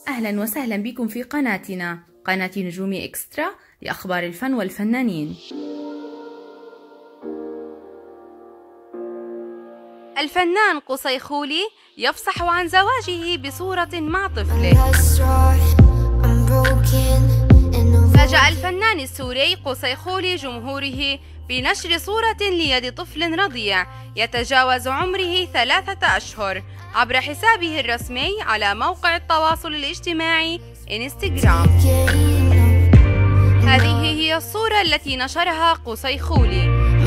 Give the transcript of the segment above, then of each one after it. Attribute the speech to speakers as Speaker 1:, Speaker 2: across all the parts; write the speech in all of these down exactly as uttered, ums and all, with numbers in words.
Speaker 1: أهلا وسهلا بكم في قناتنا قناة نجومي إكسترا لأخبار الفن والفنانين.
Speaker 2: الفنان قصي خولي يفصح عن زواجه بصورة مع طفله. فاجأ الفنان السوري قصي خولي جمهوره بنشر صورة ليد طفل رضيع يتجاوز عمره ثلاثة أشهر عبر حسابه الرسمي على موقع التواصل الاجتماعي إنستغرام. هذه هي الصورة التي نشرها قصي خولي.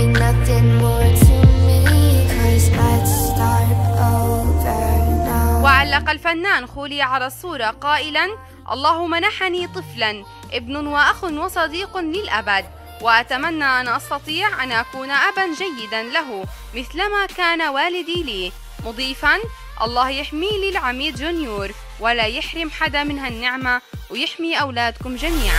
Speaker 2: وعلق الفنان خولي على الصورة قائلا: الله منحني طفلا، ابن وأخ وصديق للأبد، وأتمنى أن أستطيع أن أكون أبا جيدا له مثلما كان والدي لي، مضيفا: الله يحمي لي العميد جونيور ولا يحرم حدا من هالنعمة ويحمي أولادكم جميعا.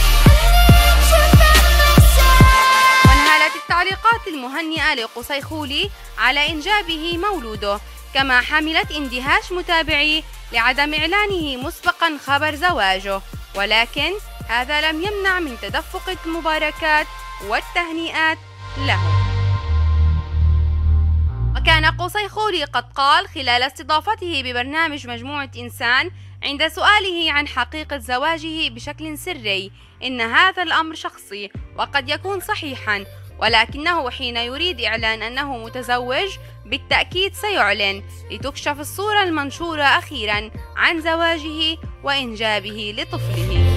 Speaker 2: وانهالت التعليقات المهنئة لقصي خولي على إنجابه مولوده، كما حملت اندهاش متابعيه لعدم إعلانه مسبقا خبر زواجه، ولكن هذا لم يمنع من تدفق المباركات والتهنئات له. وكان قصي خولي قد قال خلال استضافته ببرنامج مجموعة إنسان عند سؤاله عن حقيقة زواجه بشكل سري إن هذا الأمر شخصي وقد يكون صحيحا، ولكنه حين يريد إعلان أنه متزوج بالتأكيد سيعلن لتكشف الصورة المنشورة أخيرا عن زواجه وإنجابه لطفله.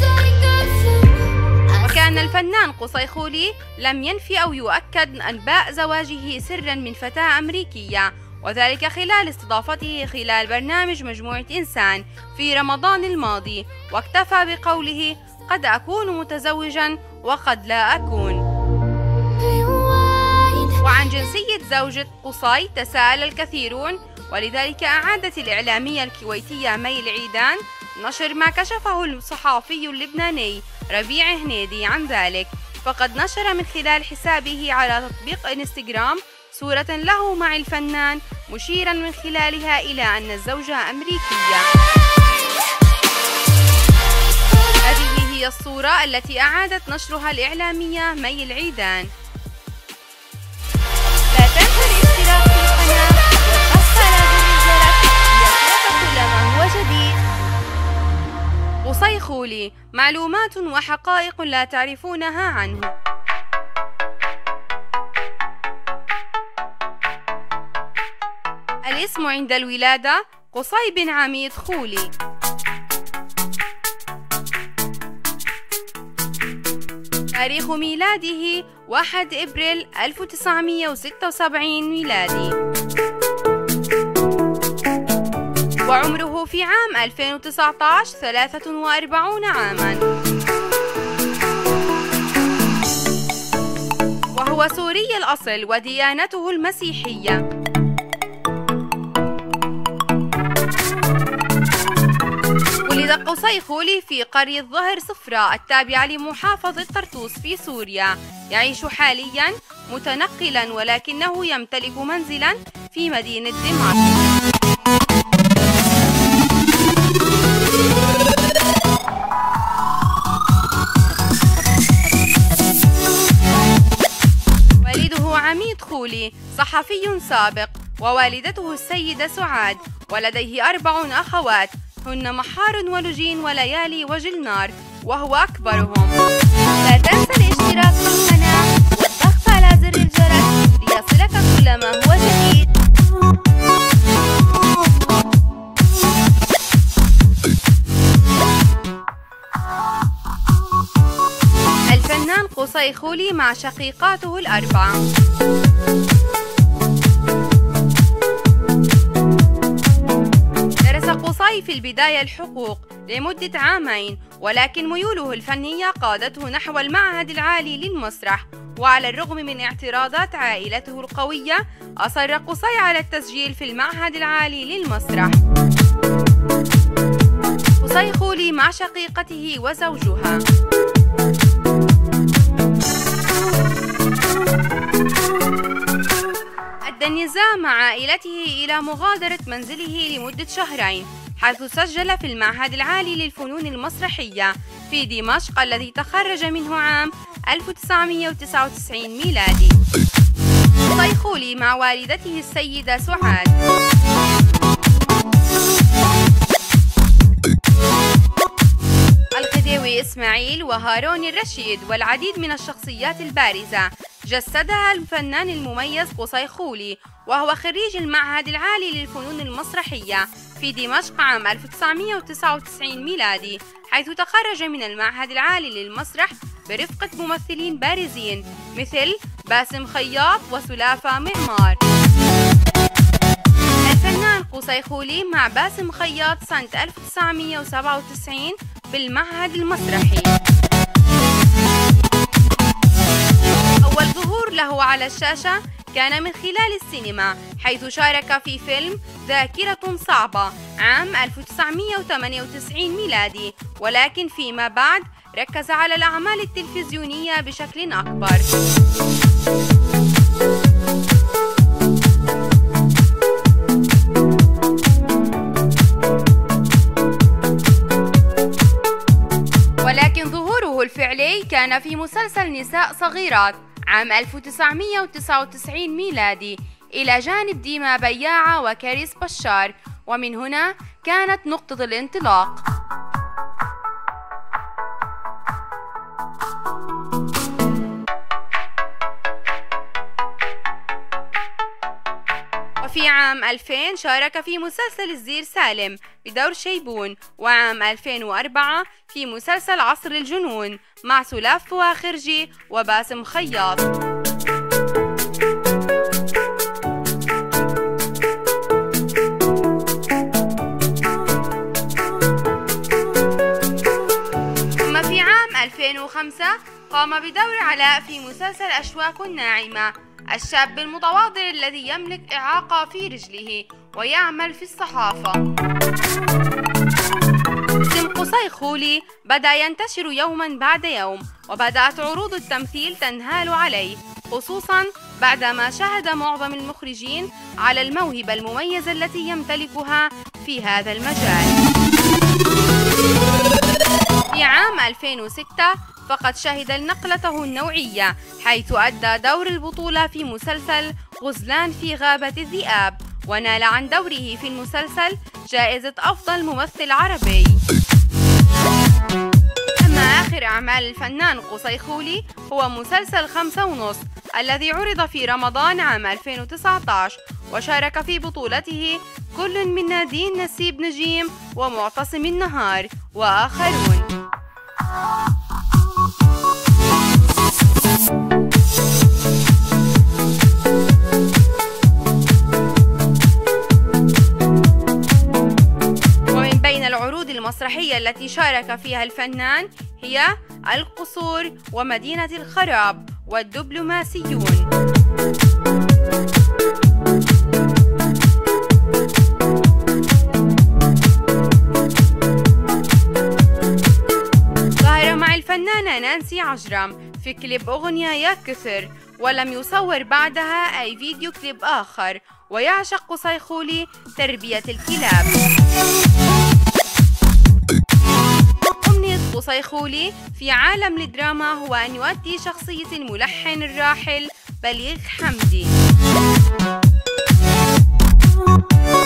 Speaker 2: وكان الفنان قصي خولي لم ينفي أو يؤكد أنباء زواجه سرا من فتاة أمريكية، وذلك خلال استضافته خلال برنامج مجموعة إنسان في رمضان الماضي، واكتفى بقوله: قد أكون متزوجا وقد لا أكون. وعن جنسية زوجة قصي تساءل الكثيرون، ولذلك أعادت الإعلامية الكويتية مي العيدان نشر ما كشفه الصحافي اللبناني ربيع هنيدي عن ذلك، فقد نشر من خلال حسابه على تطبيق إنستغرام صورة له مع الفنان، مشيرا من خلالها إلى أن الزوجة أمريكية. هذه هي الصورة التي أعادت نشرها الإعلامية مي العيدان. لا تنسى الاشتراك في القناة والضغط على زر الجرس ليصلك كل ما هو جديد. قصي خولي: معلومات وحقائق لا تعرفونها عنه. الاسم عند الولادة قصي بن عميد خولي. تاريخ ميلاده واحد إبريل ألف وتسعمئة وستة وسبعين ميلادي، وعمره في عام ألفين وتسعة عشر ثلاثة وأربعين عاما، وهو سوري الأصل وديانته المسيحية. ولد قصي خولي في قرية ظهر صفراء التابعة لمحافظة طرطوس في سوريا. يعيش حاليا متنقلا، ولكنه يمتلك منزلا في مدينة دمشق. والده عميد خولي صحفي سابق، ووالدته السيدة سعاد، ولديه أربع أخوات هن محار ولجين وليالي وجلنار، وهو أكبرهم. لا تنسى الاشتراك في القناة والضغط على زر الجرس ليصلك كل ما هو جديد. الفنان قصي خولي مع شقيقاته الأربعة. درس قصي في البداية الحقوق لمدة عامين، ولكن ميوله الفنية قادته نحو المعهد العالي للمسرح، وعلى الرغم من اعتراضات عائلته القوية أصر قصي على التسجيل في المعهد العالي للمسرح. قصي خولي مع شقيقته وزوجها. أدى النزاع مع عائلته إلى مغادرة منزله لمدة شهرين حيث سجل في المعهد العالي للفنون المسرحية في دمشق الذي تخرج منه عام ألف وتسعمئة وتسعة وتسعين ميلادي. قصي خولي مع والدته السيدة سعاد. الخديوي إسماعيل وهارون الرشيد والعديد من الشخصيات البارزة جسدها الفنان المميز قصي خولي، وهو خريج المعهد العالي للفنون المسرحية في دمشق عام ألف وتسعمئة وتسعة وتسعين ميلادي، حيث تخرج من المعهد العالي للمسرح برفقة ممثلين بارزين مثل باسم خياط وسلافة معمار. الفنان قصي خولي مع باسم خياط سنة ألف وتسعمئة وسبعة وتسعين بالمعهد المسرحي. أول ظهور له على الشاشة كان من خلال السينما، حيث شارك في فيلم ذاكرة صعبة عام ألف وتسعمئة وثمانية وتسعين ميلادي، ولكن فيما بعد ركز على الأعمال التلفزيونية بشكل أكبر. ولكن ظهوره الفعلي كان في مسلسل نساء صغيرات عام ألف وتسعمئة وتسعة وتسعين ميلادي إلى جانب ديما بياعة وكاريس بشار، ومن هنا كانت نقطة الانطلاق. وفي عام ألفين شارك في مسلسل الزير سالم بدور شيبون، وعام ألفين وأربعة في مسلسل عصر الجنون مع سلاف فواخرجي وباسم خياط. ثم في عام ألفين وخمسة قام بدور علاء في مسلسل أشواك ناعمة، الشاب المتواضع الذي يملك إعاقة في رجله ويعمل في الصحافة. اسم قصي خولي بدأ ينتشر يوما بعد يوم، وبدأت عروض التمثيل تنهال عليه، خصوصا بعدما شاهد معظم المخرجين على الموهبة المميزة التي يمتلكها في هذا المجال. في عام ألفين وستة فقد شهد نقلته النوعية، حيث أدى دور البطولة في مسلسل غزلان في غابة الذئاب، ونال عن دوره في المسلسل جائزة أفضل ممثل عربي. أما آخر أعمال الفنان قصي خولي هو مسلسل خمسة ونص الذي عرض في رمضان عام ألفين وتسعة عشر، وشارك في بطولته كل من نادين نسيب نجيم ومعتصم النهار وآخرون. ومن بين العروض المسرحية التي شارك فيها الفنان هي القصور ومدينة الخراب والدبلوماسيون. ظهر مع الفنانة نانسي عجرم في كليب أغنية يا كثر، ولم يصور بعدها أي فيديو كليب آخر، ويعشق قصي خولي تربية الكلاب. أمنية قصي خولي في عالم الدراما هو أن يؤدي شخصية الملحن الراحل بليغ حمدي.